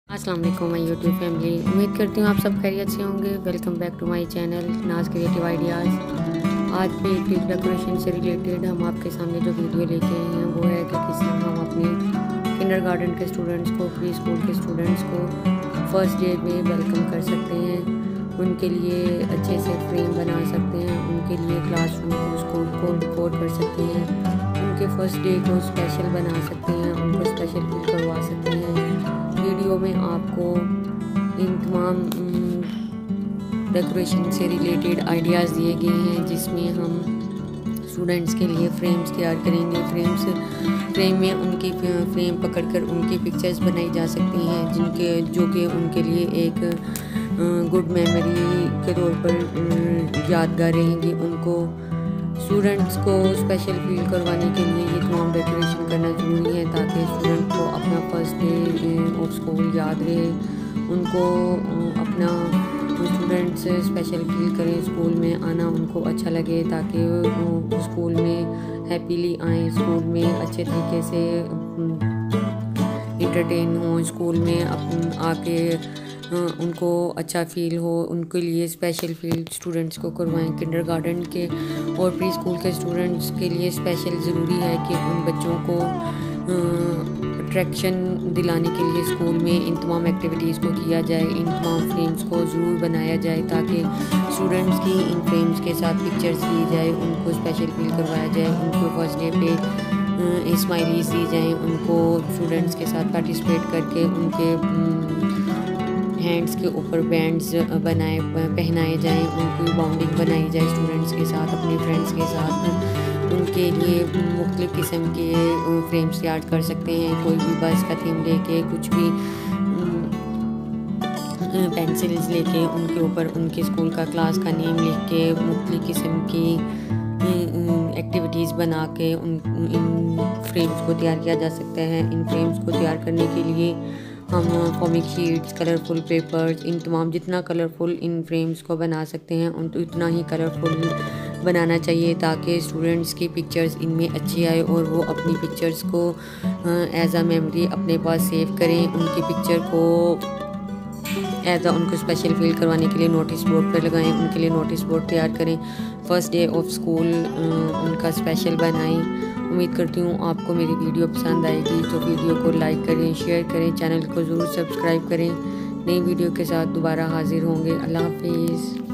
अस्सलाम वालेकुम my YouTube family. उम्मीद करती हूँ आप सब खैरियत से होंगे। Welcome back to my channel Naz creative ideas. आज भी केक डेकोरेशन से रिलेटेड हम आपके सामने जो वीडियो लेके आए हैं वो है कि किस तरह हम अपने किंडरगार्टन के स्टूडेंट्स को, प्री स्कूल के स्टूडेंट्स को फर्स्ट डे में वेलकम कर सकते हैं। उनके लिए अच्छे से फ्रेम बना सकते हैं, उनके लिए क्लासरूम स्कूल को डेकोर कर सकते हैं, उनके फर्स्ट डे को स्पेशल बना सकते हैं, उनको स्पेशल फील करवा सकते हैं। वीडियो में आपको इन तमाम डेकोरेशन से रिलेटेड आइडियाज़ दिए गए हैं, जिसमें हम स्टूडेंट्स के लिए फ्रेम्स तैयार करेंगे। फ्रेम में उनकी फ्रेम पकड़कर उनकी पिक्चर्स बनाई जा सकती हैं, जो कि उनके लिए एक गुड मेमोरी के तौर पर यादगार रहेंगी। उनको स्टूडेंट्स को स्पेशल फील करवाने के लिए ये तमाम डेकोरेशन करना ज़रूरी है, ताकि स्टूडेंट को अपना फर्स्ट डे ऑफ स्कूल याद रहे, उनको अपना स्टूडेंट्स स्पेशल फील करें, स्कूल में आना उनको अच्छा लगे, ताकि वो स्कूल में हैप्पीली आएँ, स्कूल में अच्छे तरीके से इंटरटेन हों, स्कूल में आके उनको अच्छा फ़ील हो। उनके लिए स्पेशल फील स्टूडेंट्स को करवाएं। किंडरगार्टन के और प्री स्कूल के स्टूडेंट्स के लिए स्पेशल ज़रूरी है कि उन बच्चों को अट्रैक्शन दिलाने के लिए स्कूल में इन तमाम एक्टिविटीज़ को किया जाए, इन तमाम फ्रेम्स को ज़रूर बनाया जाए, ताकि स्टूडेंट्स की इन फ्रेम्स के साथ पिक्चर्स ली जाए, उनको स्पेशल फील करवाया जाए, उनको फर्स्ट डे पे स्माइलीज दी जाएँ, उनको स्टूडेंट्स के साथ पार्टिसिपेट करके उनके हैंड्स के ऊपर बैंड्स पहनाए जाएं, उनकी बॉन्डिंग बनाई जाए स्टूडेंट्स के साथ, अपने फ्रेंड्स के साथ। उनके लिए मुख्तलिफ़ किस्म के फ्रेम्स तैयार कर सकते हैं। कोई भी बस का थीम लेके, कुछ भी पेंसिल्स लेके उनके ऊपर उनके स्कूल का क्लास का नेम लिख के मुख्तलिफ़ किस्म की एक्टिविटीज़ बना के इन फ्रेम्स को तैयार किया जा सकता है। इन फ्रेम्स को तैयार करने के लिए हम कॉमिक शीट्स, कलरफुल पेपर्स, इन तमाम जितना कलरफुल इन फ्रेम्स को बना सकते हैं उतना ही कलरफुल बनाना चाहिए, ताकि स्टूडेंट्स की पिक्चर्स इनमें अच्छी आए और वो अपनी पिक्चर्स को एज आ मेमोरी अपने पास सेव करें। उनकी पिक्चर को एज आ उनको स्पेशल फील करवाने के लिए नोटिस बोर्ड पर लगाएं, उनके लिए नोटिस बोर्ड तैयार करें, फर्स्ट डे ऑफ स्कूल उनका स्पेशल बनाएं। उम्मीद करती हूँ आपको मेरी वीडियो पसंद आएगी, तो वीडियो को लाइक करें, शेयर करें, चैनल को ज़रूर सब्सक्राइब करें। नई वीडियो के साथ दोबारा हाजिर होंगे। अल्लाह हाफिज़।